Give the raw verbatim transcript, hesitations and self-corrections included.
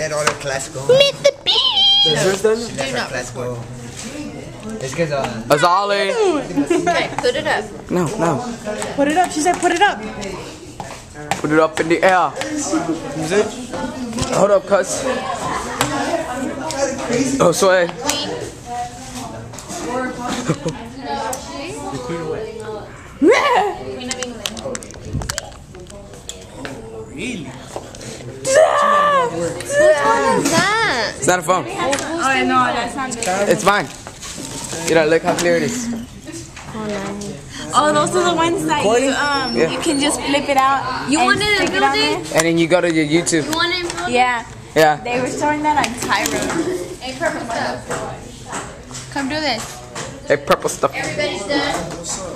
let all her class go. Meet the bee. Is yours done? She let her class go. It's because uh. Azali. Okay, put it up. No, no. Put it up. She said, put it up. Put it up in the air. Is it? Hold up, cuz. Oh, sway. Really? What is that? It's not a phone. Oh, I know. That sounds good. It's mine. You know, look how clear it is. Oh, those are the ones that you um Yeah. you can just flip it out. You and want it in stick it on building? there. And then you go to your YouTube. You want it in building? Yeah. Yeah. They were showing that on Tyro. Hey, purple stuff. Come do this. Hey, purple stuff. Everybody's done.